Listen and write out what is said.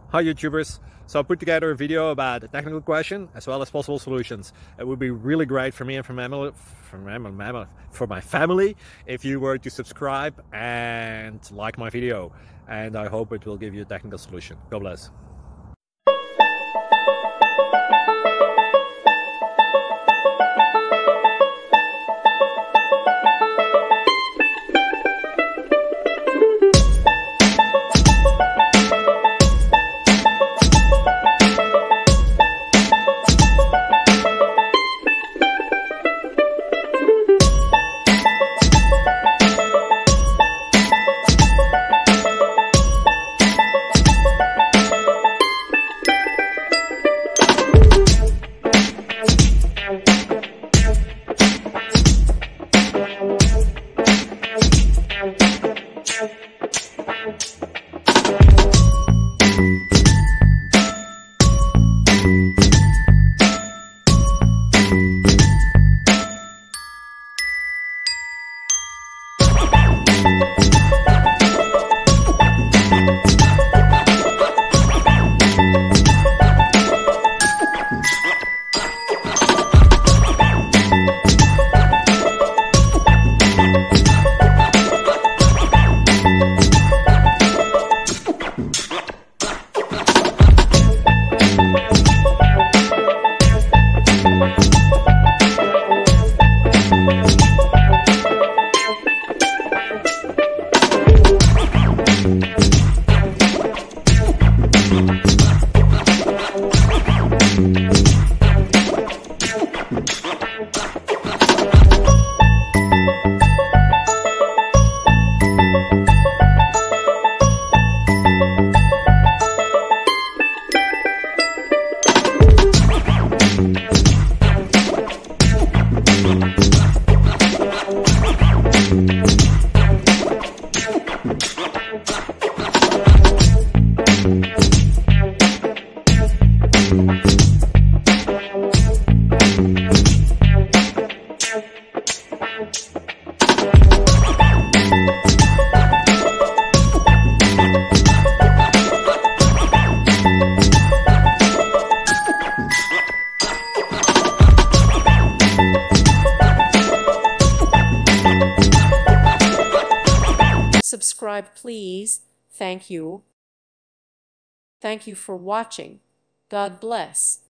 Hi YouTubers! So I put together a video about a technical question as well as possible solutions. It would be really great for me and for my family if you were to subscribe and like my video, and I hope it will give you a technical solution. God bless. Subscribe, please. Thank you. Thank you for watching. God bless.